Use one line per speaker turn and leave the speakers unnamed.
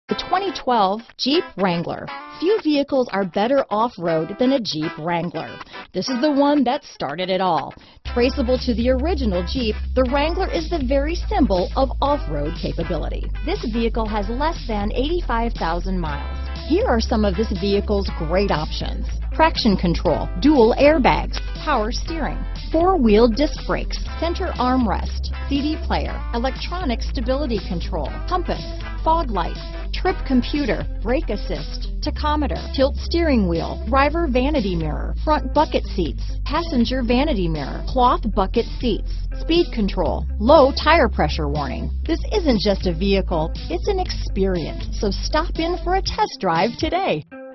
The 2012 Jeep Wrangler. Few vehicles are better off-road than a Jeep Wrangler. This is the one that started it all. Traceable to the original Jeep, the Wrangler is the very symbol of off-road capability. This vehicle has less than 85,000 miles. Here are some of this vehicle's great options: traction control, dual airbags, power steering, four-wheel disc brakes, center armrest, CD player, electronic stability control, compass, fog lights, trip computer, brake assist, tachometer, tilt steering wheel, driver vanity mirror, front bucket seats, passenger vanity mirror, cloth bucket seats, speed control, low tire pressure warning. This isn't just a vehicle, it's an experience. So stop in for a test drive today.